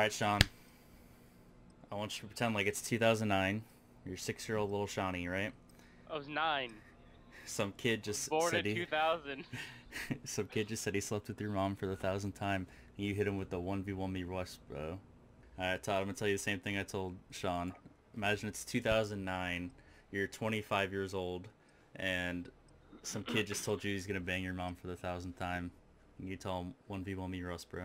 Alright, Sean. I want you to pretend like it's 2009. You're 6-year-old little Shawnee, right? I was 9. Some kid just Born said in 2000. Some kid just said he slept with your mom for the 1,000th time, and you hit him with the 1v1 me rush, bro. Alright, Todd, I'm gonna tell you the same thing I told Sean. Imagine it's 2009, you're 25 years old, and some kid just told you he's gonna bang your mom for the 1,000th time, and you tell him 1v1 me rush, bro.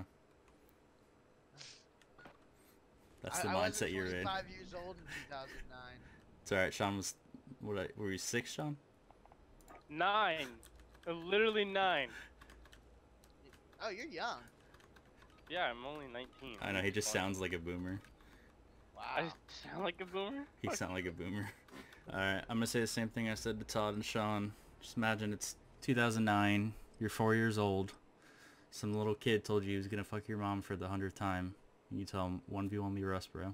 That's the mindset you're in. I was 25 years old in 2009. It's alright, Sean was... were you 6, Sean? 9. Literally 9. Oh, you're young. Yeah, I'm only 19. I know, he just sounds like a boomer. Wow. I sound like a boomer? He sound like a boomer. Alright, I'm gonna say the same thing I said to Todd and Sean. Just imagine it's 2009, you're 4 years old. Some little kid told you he was gonna fuck your mom for the 100th time. And you tell him 1v1 me rust, bro.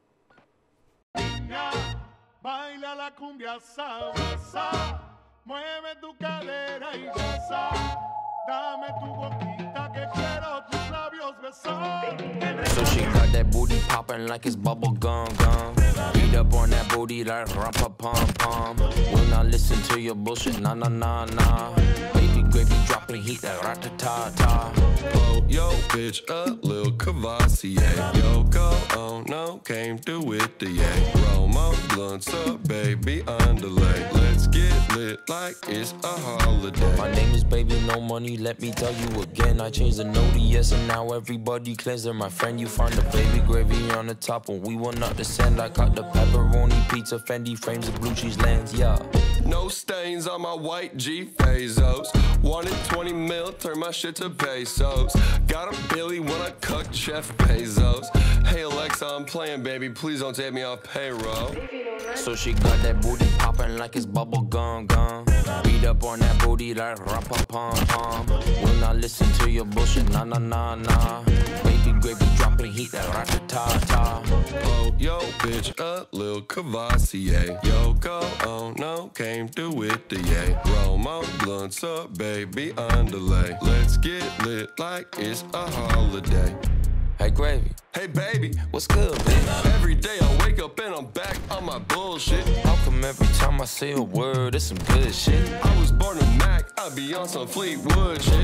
Baila la cumbia sabrosa, mueve tu cadera y goza, dame tu boquita que quiero tus labios besar. So she got that booty popping like it's bubble gum. Beat up on that booty like rum-pa-pum-pum. Will not listen to your bullshit, nah. Baby gravy dropping heat like rat-ta-ta-ta. Oh, yo, bitch, a little Cavassier. Yo, go on, no, came through with the yay. Roll my blunts up, baby, underlay. Let's get lit like it's a holiday. My name is Baby No Money, let me tell you again. I changed the no to yes, and now everybody claims they're my friend. You find the baby gravy on the top when we will not descend. I caught the pepperoni pizza, Fendi frames, and blue cheese lens, yeah. No stains on my white G Bezos. Wanted 20 mil, turn my shit to pesos. Got a Billy when I cooked Chef Bezos. Hey Alexa, I'm playing, baby, please don't take me off payroll. So she got that booty popping like it's bubble gum. Beat up on that booty like rum-pa-pum-pum. Will not listen to your bullshit, nah. Baby gravy dropping heat like rat-ta-ta-ta. Oh, yo, bitch, a little Cavassier. Yo, go on, no, came through with the yay. Roll my blunts up, baby, underlay. Let's get lit like it's a holiday. Hey Gravy, Hey, baby, what's good, bitch? every day I wake up and I'm back on my bullshit. How come every time I say a word, it's some good shit? I was born a Mac, I be on some Fleetwood shit.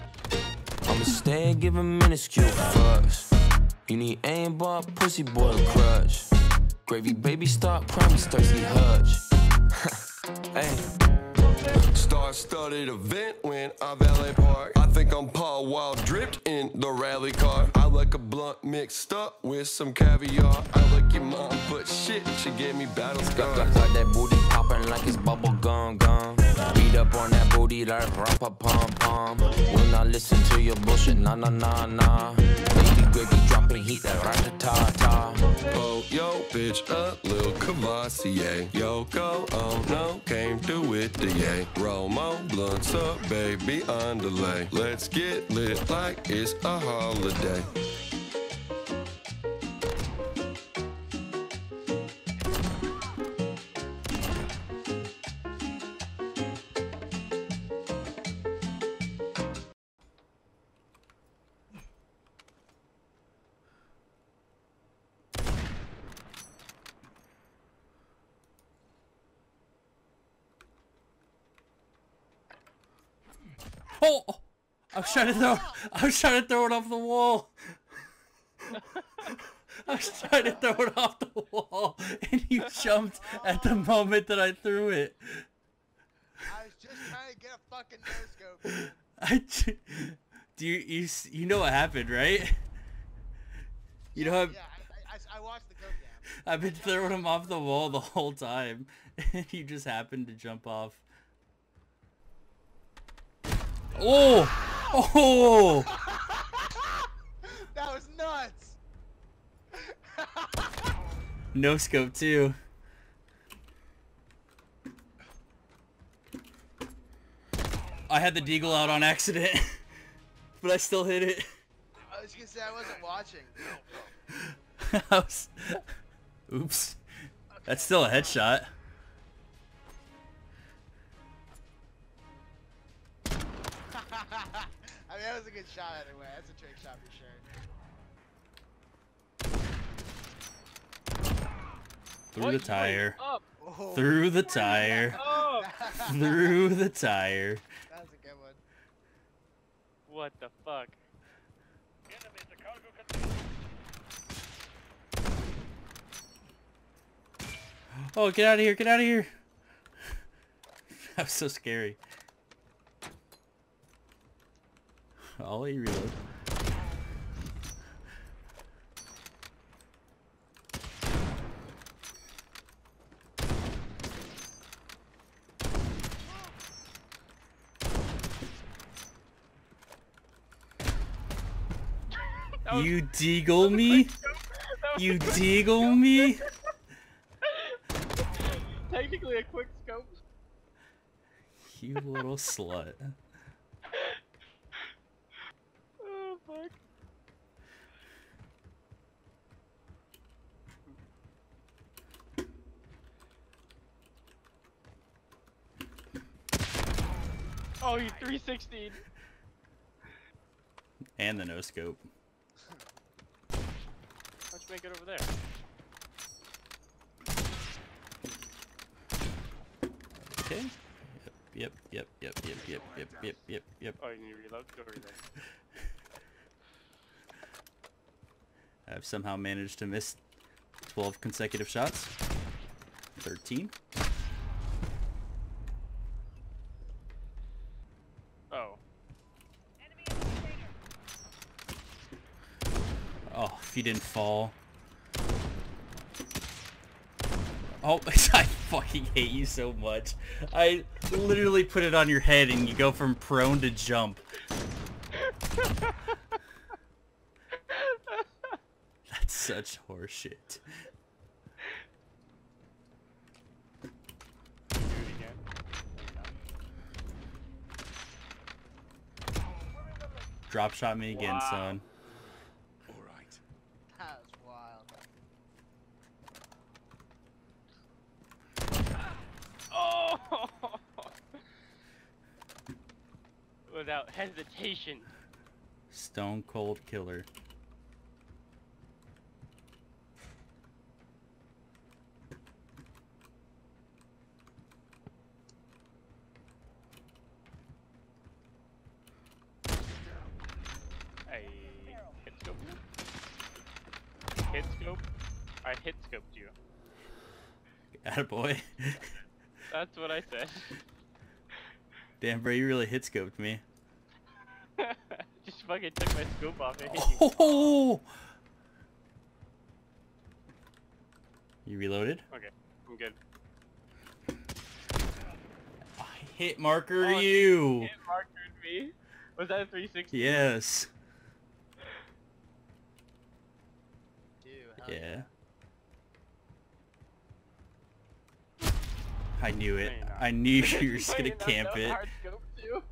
I'ma stay and give a minuscule fucks. You need aimbot, pussy boy, and crutch. Gravy, baby, stop crying, thirsty hutch. Hey. Star-studded event when I valet park. I think I'm Paul Wild dripped in the rally car. I like a blunt mixed up with some caviar. I like your mom, but shit, she gave me battle scars. Got that booty popping like it's bubble gum. Beat up on that booty like rum-pa-pum-pum. Will not listen to your bullshit, nah. Baby gravy dropping heat like rat-ta-ta-ta. Oh, yo, bitch, a little Cavassier. Yo, go on, no, came through with the yay. Roll my blunts up, baby, underlay. Let's get lit like it's a holiday. Oh! I was trying to throw it off the wall. I was trying to throw it off the wall, and you jumped at the moment that I threw it. I was just trying to get a fucking no-scope. Do you know what happened, right? You know I watched the code cam. I've been throwing him off the wall the whole time, and you just happened to jump off. Oh! Oh! That was nuts. No scope too. I had the deagle out on accident, but I still hit it. I was gonna say I wasn't watching. Oops. That's still a headshot. I mean, that was a good shot anyway. That's a trick shot for sure. Through What? the You tire. ain't up. Oh, Through the tire. Oh! Through the tire. that was a good one. What the fuck? Oh, get out of here! Get out of here! That was so scary. I'll let you reload. That was- You deagle me? that was You a quick deagle scope. me? Technically a quick scope. You little slut. Oh fuck. Oh, you 316. And the no scope. How'd you make it over there? Okay. Yep, yep, yep, yep, yep, yep, yep, yep, yep. Oh, you need to reload? Go reload. I've somehow managed to miss 12 consecutive shots. 13. Oh. Oh, if you didn't fall. Oh, I fucking hate you so much. I literally put it on your head and you go from prone to jump. That's such horseshit. Do it again. Drop shot me again, Wow. son. That was wild. Oh! Without hesitation. Stone cold killer. I hit scope you. Hit scope. I hit scoped you. Attaboy. That's what I said. Damn, bro, you really hit scoped me. Just fucking took my scope off and hit you. Oh! You reloaded? Okay, I'm good. I hit marker Oh, you. It marked me. Was that a 360? Yes. Dude, hell Yeah. I knew it. No, you're not. I knew you were just gonna You're not camp so it. hard scope too.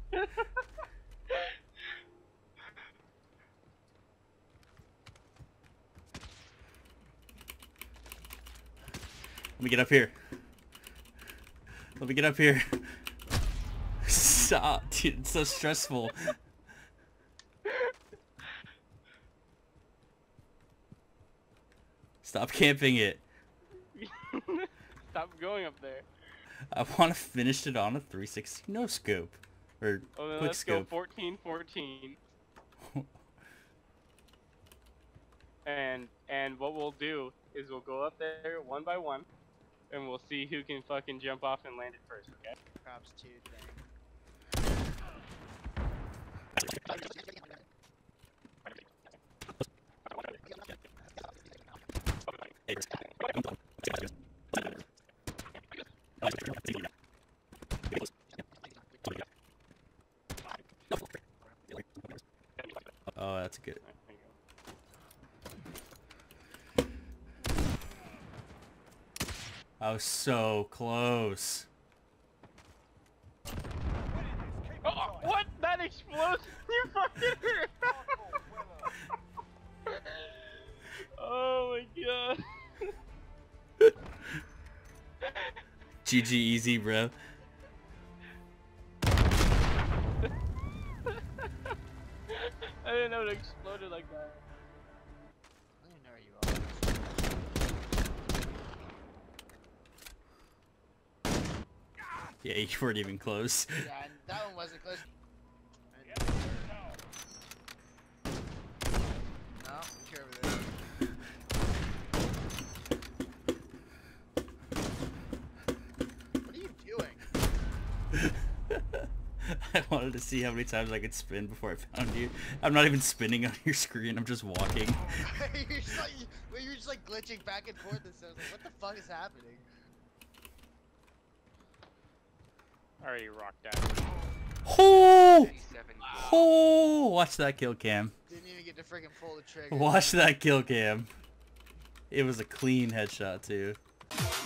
Let me get up here. Let me get up here. Stop, dude. It's so stressful. Stop camping it. Stop going up there. I want to finish it on a 360 no scope. Or Oh, then quick let's go scope. 14-14. And what we'll do is we'll go up there one by one, and we'll see who can fucking jump off and land it first. Okay? props to thing. Oh, that's good. Alright, there you go. I was so close. Oh, what? That explodes? You fucking hurt. Oh my god. GG easy, bro. I didn't know it exploded like that. I don't even know where you are. Yeah, you weren't even close. Yeah, and that one wasn't close. No, you're over there. What are you doing? I wanted to see how many times I could spin before I found you. I'm not even spinning on your screen, I'm just walking. you're just like glitching back and forth and stuff. Like, what the fuck is happening? Already rocked out. Oh! Oh! Watch that kill cam. Didn't even get to freaking pull the trigger. Watch that kill cam. It was a clean headshot too.